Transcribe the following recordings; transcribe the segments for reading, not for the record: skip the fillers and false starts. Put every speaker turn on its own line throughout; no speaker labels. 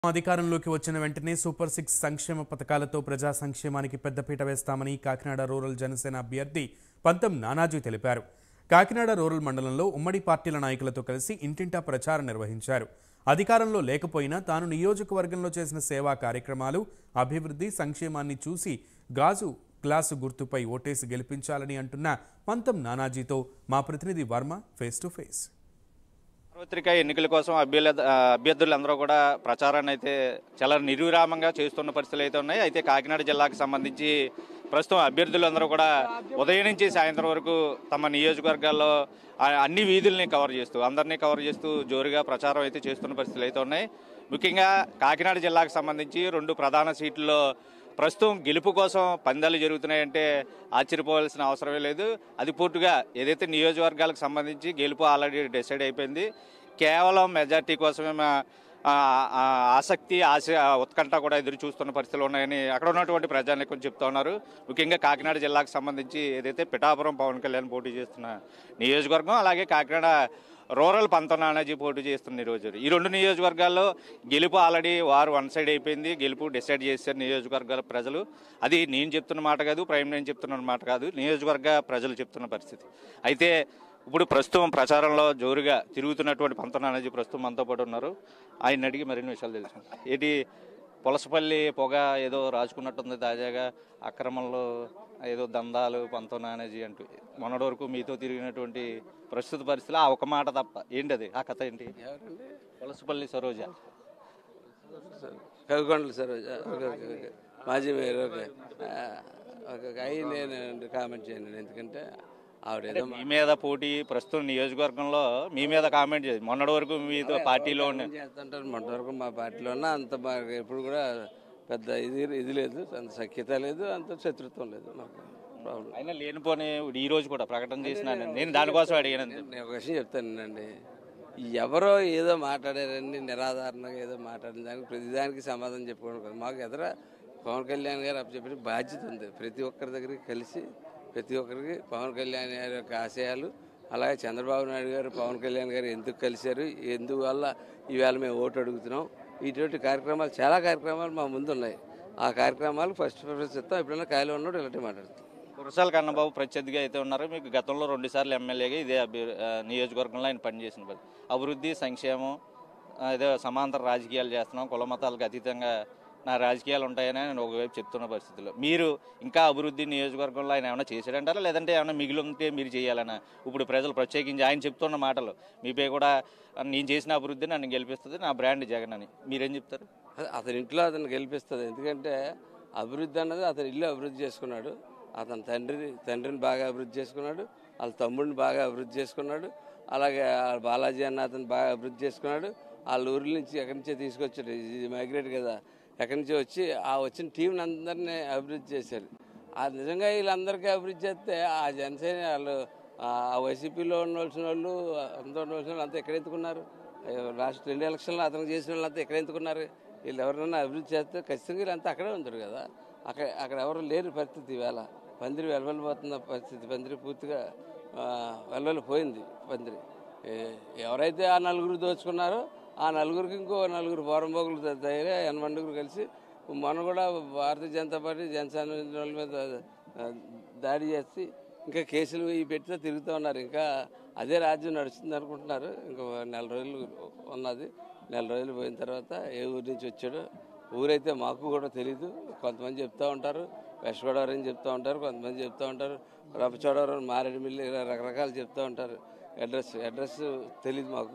అధికారంలోకి వచ్చిన వెంటనే సూపర్ 6 సంక్షేమ పథకాలతో ప్రజా సంక్షేమానికి పెద్దపీట వేస్తామని కాకినాడ రూరల్ జనసేన అభ్యర్థి పంతం నానాజీ తెలిపారు. కాకినాడ రూరల్ మండలంలో ఉమ్మడి పార్టీల నాయకులతో కలిసి ఇంటింటా ప్రచారం నిర్వహించారు. అధికారంలో లేకపోయినా తాను నియోజకవర్గంలో చేసిన సేవా కార్యక్రమాలు, అభివృద్ధి, సంక్షేమాన్ని చూసి గాజు గ్లాసు గుర్తుపై ఓటేసి గెలిపించాలని అంటున్న పంతం నానాజీతో మా ప్రతినిధి వర్మ ఫేస్ టు ఫేస్.
సార్వత్రిక ఎన్నికల కోసం అభ్యర్థులందరూ కూడా ప్రచారాన్ని అయితే చాలా నిర్విరామంగా చేస్తున్న పరిస్థితులు అయితే ఉన్నాయి. అయితే కాకినాడ జిల్లాకు సంబంధించి ప్రస్తుతం అభ్యర్థులందరూ కూడా ఉదయం నుంచి సాయంత్రం వరకు తమ నియోజకవర్గాల్లో అన్ని వీధుల్ని అందరినీ కవర్ చేస్తూ జోరుగా ప్రచారం అయితే చేస్తున్న పరిస్థితులు అయితే ఉన్నాయి. ముఖ్యంగా కాకినాడ జిల్లాకు సంబంధించి 2 ప్రధాన సీట్లలో ప్రస్తుతం గెలుపు కోసం పందాలు జరుగుతున్నాయంటే ఆశ్చర్యపోవాల్సిన అవసరమే లేదు. అది పూర్తిగా ఏదైతే నియోజకవర్గాలకు సంబంధించి గెలుపు ఆల్రెడీ డిసైడ్ అయిపోయింది. కేవలం మెజార్టీ కోసమే ఆసక్తి, ఉత్కంఠ కూడా ఎదురు చూస్తున్న పరిస్థితులు ఉన్నాయని అక్కడ ఉన్నటువంటి ప్రజానీకం చెప్తా ఉన్నారు. ముఖ్యంగా కాకినాడ జిల్లాకు సంబంధించి ఏదైతే పిఠాపురం పవన్ కళ్యాణ్ పోటీ చేస్తున్న నియోజకవర్గం, అలాగే కాకినాడ రూరల్ పంతం నానాజీ పోటీ చేస్తున్న ఈరోజు ఈ 2 నియోజకవర్గాల్లో గెలుపు ఆల్రెడీ వన్ సైడ్ అయిపోయింది. గెలుపు డిసైడ్ చేశారు నియోజకవర్గాల ప్రజలు. అది నేను చెప్తున్న మాట కాదు, నేను చెప్తున్న మాట కాదు, నియోజకవర్గ ప్రజలు చెప్తున్న పరిస్థితి. అయితే ఇప్పుడు ప్రస్తుతం ప్రచారంలో జోరుగా తిరుగుతున్నటువంటి పంతం నానాజీ ప్రస్తుతం మనతో పాటు ఉన్నారు. ఆయన అడిగి మరిన్ని విషయాలు తెలుసుకుంటాం. ఏంటి పులసపల్లి పొగ ఏదో రాజుకున్నట్టుంది తాజాగా, అక్రమంలో ఏదో దందాలు పంతం నానాజీ అంటూ మొన్నటి వరకు మీతో తిరిగినటువంటి ప్రస్తుత పరిస్థితులు ఆ ఒక మాట తప్ప ఏంటి అది, ఆ కథ ఏంటి? పులసపల్లి సరోజ,
కవికొండల సరోజ, మాజీ మేయర్. అవి నేను కామెంట్ చేయను, ఎందుకంటే ఆవిడ
మీ మీద పోటీ ప్రస్తుతం నియోజకవర్గంలో మీ మీద కామెంట్ చేసి మొన్నటి వరకు మీతో పార్టీలో
చేస్తుంటారు. మొన్నటి వరకు మా పార్టీలో ఉన్న అంత ఎప్పుడు కూడా పెద్ద ఇది లేదు, అంత సఖ్యత లేదు, అంత శత్రుత్వం లేదు. మాకు ప్రాబ్లం
అయినా లేనిపోని ఈ రోజు కూడా ప్రకటన చేసిన నేను దానికోసం అడిగాను.
నేను ఒక విషయం చెప్తానండి, ఎవరో ఏదో మాట్లాడారని నిరాధారణగా ఏదో మాట్లాడిన దానికి ప్రతిదానికి సమాధానం చెప్పుకోవడం కదా. మాకు ఎదుర పవన్ కళ్యాణ్ గారు చెప్పిన బాధ్యత ఉంది. ప్రతి ఒక్కరి దగ్గరికి కలిసి ప్రతి ఒక్కరికి పవన్ కళ్యాణ్ గారి యొక్క ఆశయాలు, అలాగే చంద్రబాబు నాయుడు గారు పవన్ కళ్యాణ్ గారు ఎందుకు కలిశారు, ఎందువల్ల ఈవేళ మేము ఓటు అడుగుతున్నాం, ఇటువంటి కార్యక్రమాలు చాలా కార్యక్రమాలు మా ముందు ఉన్నాయి. ఆ కార్యక్రమాలు ఫస్ట్ ప్రిఫరెన్స్ ఇస్తాం. ఎప్పుడైనా ఖాళీ ఉన్నాడు ఇలాంటి మాట్లాడుతాం.
కురసాల కన్నబాబు ప్రత్యర్థిగా అయితే ఉన్నారు. మీకు గతంలో 2 సార్లు ఎమ్మెల్యేగా ఇదే నియోజకవర్గంలో ఆయన పనిచేసిన అభివృద్ధి, సంక్షేమం, ఏదో సమాంతర రాజకీయాలు చేస్తున్నాం, కుల మతాలకు అతీతంగా నా రాజకీయాలు ఉంటాయని నేను ఒకవైపు చెప్తున్న పరిస్థితుల్లో మీరు ఇంకా అభివృద్ధి నియోజకవర్గంలో ఆయన ఏమైనా చేశాడంటారా, లేదంటే ఏమైనా మిగిలి ఉంటే మీరు చేయాలన్నా? ఇప్పుడు ప్రజలు ప్రత్యేకించి ఆయన చెప్తున్న మాటలు మీపై కూడా నేను చేసిన అభివృద్ధి నన్ను గెలిపిస్తుంది, నా బ్రాండ్ జగన్ అని మీరేం చెప్తారు?
అతని ఇంట్లో అతను గెలిపిస్తుంది. ఎందుకంటే అభివృద్ధి అన్నది అతని ఇల్లు అభివృద్ధి చేసుకున్నాడు. అతని తండ్రిని బాగా అభివృద్ధి చేసుకున్నాడు, వాళ్ళ తమ్ముడిని బాగా అభివృద్ధి చేసుకున్నాడు, అలాగే బాలాజీ అన్న అతను బాగా అభివృద్ధి చేసుకున్నాడు. వాళ్ళ ఊరి నుంచి ఎక్కడి నుంచో తీసుకొచ్చాడు, ఇది మైగ్రేట్ కదా, ఎక్కడి నుంచో వచ్చి ఆ వచ్చిన టీంని అందరినీ అభివృద్ధి చేశారు. అది నిజంగా వీళ్ళందరికీ అభివృద్ధి చేస్తే ఆ జనసేన వాళ్ళు ఆ వైసీపీలో ఉండవలసిన వాళ్ళు, అంతా ఉండవలసిన వాళ్ళు అంతా ఎక్కడెత్తుకున్నారు? లాస్ట్ 2 ఎలక్షన్లో అతను చేసిన వాళ్ళు అంతా ఎక్కడెత్తుకున్నారు? వీళ్ళు ఎవరైనా అభివృద్ధి చేస్తే ఖచ్చితంగా వీళ్ళంతా అక్కడే ఉంటారు కదా. అక్కడ ఎవరు లేని పరిస్థితి. ఈవేళ పందిరి వెలవెళ్ళిపోతున్న పరిస్థితి. పందిరి పూర్తిగా వెలవెళ్ళిపోయింది. పందిరి ఎవరైతే ఆ 4 దోచుకున్నారో ఆ 4కి ఇంకో 4 పోరంబోగులు తయారై 80 కలిసి మొన్న కూడా భారతీయ జనతా పార్టీ జనసేన వాళ్ళ మీద దాడి చేసి ఇంకా కేసులు పెడితే తిరుగుతూ ఉన్నారు. ఇంకా అదే రాజ్యం నడుస్తుంది అనుకుంటున్నారు. ఇంకో 4 రోజులు ఉన్నది. 4 రోజులు పోయిన తర్వాత ఏ ఊరి నుంచి వచ్చాడో ఊరైతే మాకు కూడా తెలీదు. కొంతమంది చెప్తూ ఉంటారు వెస్ట్ గోదావరి అని చెప్తూ ఉంటారు, కొంతమంది చెప్తూ ఉంటారు రంపచోడవరం, మారేడుమిల్లి, ఇలా రకరకాలు చెప్తూ ఉంటారు. అడ్రస్ తెలీదు మాకు.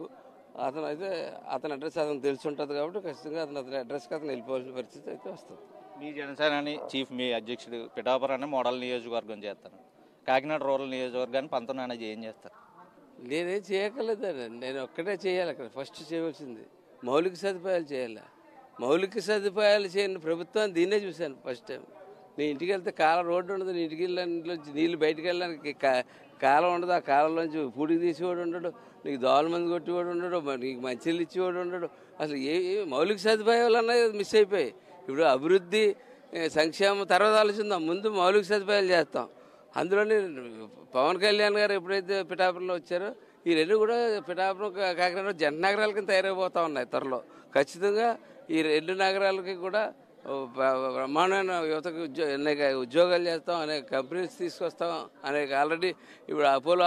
అతని అడ్రస్ అతను తెలిసి ఉంటుంది కాబట్టి ఖచ్చితంగా అతని అడ్రస్కి అతను వెళ్ళిపోవాల్సిన పరిస్థితి అయితే వస్తుంది.
మీ జనసేన చీఫ్, మీ అధ్యక్షుడు పిఠాపురాన్ని మోడల్ నియోజకవర్గం చేస్తారు. కాకినాడ రూరల్ నియోజకవర్గాన్ని పంతం నానాజీ ఏం చేస్తారు?
నేనేం చేయగలదండి, నేను ఒక్కటే చేయాలి. అక్కడ ఫస్ట్ చేయవలసింది మౌలిక సదుపాయాలు చేయాలి. మౌలిక సదుపాయాలు చేయని ప్రభుత్వం దీన్నే చూశాను ఫస్ట్ టైం. నీ ఇంటికి వెళ్తే రోడ్డు ఉండదు, నీ ఇంటికి వెళ్ళడానికి నీళ్ళు బయటికి వెళ్ళడానికి కాలం ఉండదు. ఆ కాలంలోంచి పూడికి తీసేవాడు ఉండడు, నీకు దోవల మంది కొట్టేవాడు ఉండడు, నీకు మంచిలు ఇచ్చేవాడు ఉండడు. అసలు ఏ మౌలిక సదుపాయాలు అన్నది మిస్ అయిపోయాయి. ఇప్పుడు అభివృద్ధి, సంక్షేమం తర్వాత ఆలోచిద్దాం, ముందు మౌలిక సదుపాయాలు చేస్తాం. అందులోనే పవన్ కళ్యాణ్ గారు ఎప్పుడైతే పిఠాపురంలో వచ్చారో ఈ 2 కూడా పిఠాపురం, కాకినాడ జంట నగరాల కింద తయారైపోతూ ఉన్నాయి త్వరలో. ఖచ్చితంగా ఈ 2 నగరాలకి కూడా బ్రహ్మాండమైన యువతకు అనేక ఉద్యోగాలు చేస్తాం, అనేక కంపెనీస్ తీసుకొస్తాం, అనేక ఆల్రెడీ ఇప్పుడు అపోలో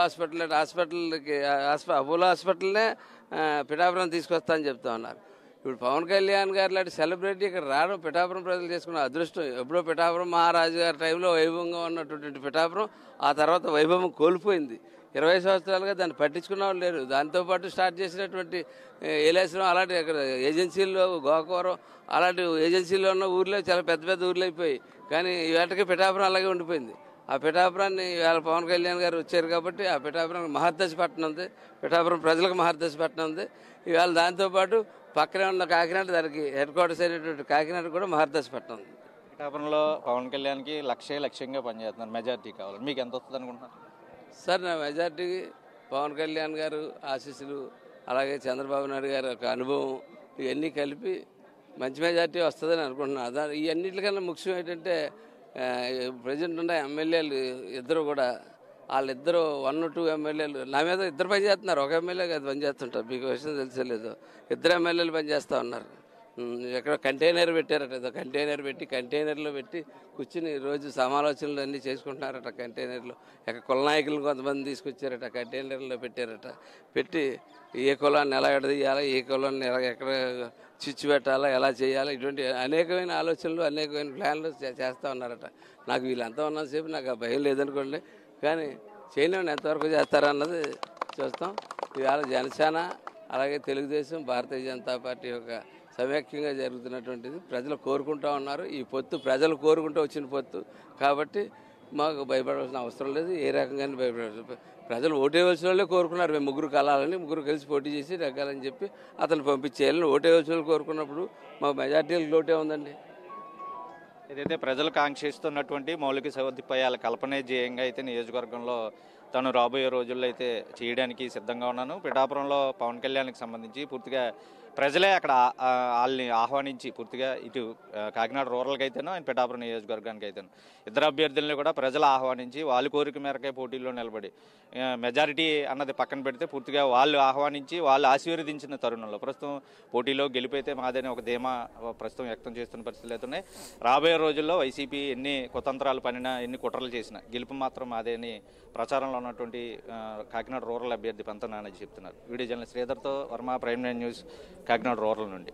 హాస్పిటల్నే పిఠాపురం తీసుకొస్తా అని చెప్తా ఉన్నారు. ఇప్పుడు పవన్ కళ్యాణ్ గారు లాంటి సెలబ్రిటీ ఇక్కడ రావడం పిఠాపురం ప్రజలు చేసుకున్న అదృష్టం. ఎప్పుడో పిఠాపురం మహారాజు గారి టైంలో వైభవంగా ఉన్నటువంటి పిఠాపురం ఆ తర్వాత వైభవం కోల్పోయింది. 20 సంవత్సరాలుగా దాన్ని పట్టించుకున్న వాళ్ళు లేరు. దాంతోపాటు స్టార్ట్ చేసినటువంటి ఏలేశ్వరం అలాంటి అక్కడ ఏజెన్సీల్లో గోకవరం అలాంటి ఏజెన్సీల్లో ఉన్న ఊర్లో చాలా పెద్ద పెద్ద ఊర్లు అయిపోయి, కానీ ఈవేళకి పిఠాపురం అలాగే ఉండిపోయింది. ఆ పిఠాపురాన్ని ఇవాళ పవన్ కళ్యాణ్ గారు వచ్చారు కాబట్టి ఆ పిఠాపురానికి మహర్దశ పట్టణం ఉంది, పిఠాపురం ప్రజలకు మహర్దశ పట్టణం ఉంది. ఇవాళ దాంతోపాటు పక్కనే ఉన్న కాకినాడ దానికి హెడ్ క్వార్టర్స్ అయినటువంటి కాకినాడ కూడా మహర్దశ పట్టణం ఉంది.
పిఠాపురంలో పవన్ కళ్యాణ్కి లక్ష్యంగా పనిచేస్తున్నారు, మెజార్టీ కావాలి, మీకు ఎంత వస్తుంది అనుకుంటున్నారు?
సార్ నా మెజార్టీకి పవన్ కళ్యాణ్ గారు ఆశీస్సులు, అలాగే చంద్రబాబు నాయుడు గారి యొక్క అనుభవం ఇవన్నీ కలిపి మంచి మెజార్టీ వస్తుందని అనుకుంటున్నాను. ఈ అన్నింటికన్నా ముఖ్యం ఏంటంటే ప్రజెంట్ ఉన్న ఎమ్మెల్యేలు ఇద్దరు కూడా వాళ్ళిద్దరూ 1 or 2 ఎమ్మెల్యేలు నా మీద ఇద్దరు పనిచేస్తున్నారు. ఒక ఎమ్మెల్యే కాదు పనిచేస్తుంటారు, మీకు విషయం తెలిసలేదు. 2 ఎమ్మెల్యేలు పనిచేస్తూ ఉన్నారు. ఎక్కడ కంటైనర్ పెట్టారట, ఏదో కంటైనర్ పెట్టి కంటైనర్లో పెట్టి కూర్చుని రోజు సమాలోచనలు అన్నీ చేసుకుంటున్నారట. కంటైనర్లో ఎక్కడ కుల నాయకులను కొంతమంది తీసుకొచ్చారట, కంటైనర్లో పెట్టారట. పెట్టి ఏ కులాన్ని ఎలా ఎడదీయాలా, ఏ కులాన్ని ఎక్కడ చిచ్చు పెట్టాలా, ఎలా చేయాలా, ఇటువంటి అనేకమైన ఆలోచనలు అనేకమైన ప్లాన్లు చేస్తూ ఉన్నారట. నాకు వీళ్ళంతా ఉన్నంతసేపు నాకు ఆ భయం లేదనుకోండి, కానీ చేయలేని ఎంతవరకు చేస్తారన్నది చూస్తాం. ఇవాళ జనసేన అలాగే తెలుగుదేశం భారతీయ జనతా పార్టీ యొక్క సమైక్యంగా జరుగుతున్నటువంటిది ప్రజలు కోరుకుంటూ ఉన్నారు. ఈ పొత్తు ప్రజలు కోరుకుంటూ వచ్చిన పొత్తు కాబట్టి మాకు భయపడాల్సిన అవసరం లేదు, ఏ రకంగానే భయపడాల్సిన. ప్రజలు ఓటేవలసిన వాళ్ళే కోరుకున్నారు, మేము 3 కలాలని 3 కలిసి పోటీ చేసి రకాలని చెప్పి అతను పంపించేయాలని ఓటేవలసిన వాళ్ళు కోరుకున్నప్పుడు మాకు మెజార్టీలకు లోటే ఉందండి.
ఏదైతే ప్రజలు కాంక్షిస్తున్నటువంటి మౌలిక సదుపాయాల కల్పనే ధ్యేయంగా అయితే నియోజకవర్గంలో తను రాబోయే రోజుల్లో అయితే చేయడానికి సిద్ధంగా ఉన్నాను. పిఠాపురంలో పవన్ కళ్యాణ్కి సంబంధించి పూర్తిగా ప్రజలే అక్కడ వాళ్ళని ఆహ్వానించి పూర్తిగా ఇటు కాకినాడ రూరల్కి అయితేనో ఆయన పిఠాపురం నియోజకవర్గానికి అయితేనో ఇద్దరు అభ్యర్థులను కూడా ప్రజలు ఆహ్వానించి వాళ్ళ కోరిక మేరకే పోటీల్లో నిలబడి మెజారిటీ అన్నది పక్కన పెడితే పూర్తిగా వాళ్ళు ఆహ్వానించి వాళ్ళు ఆశీర్వదించిన తరుణంలో ప్రస్తుతం పోటీలో గెలిపైతే మాదని ఒక ధీమా ప్రస్తుతం వ్యక్తం చేస్తున్న పరిస్థితులు అవుతున్నాయి. రాబోయే రోజుల్లో వైసీపీ ఎన్ని కుతంత్రాలు పనినా ఎన్ని కుట్రలు చేసినా గెలుపు మాత్రం మాదే అని ప్రచారంలో ఉన్నటువంటి కాకినాడ రూరల్ అభ్యర్థి పంత నానాజీ చెప్తున్నారు. వీడియో జర్నలిస్ట్ శ్రీధర్తో Varma, prime nine news, Kakinada rural నుండి.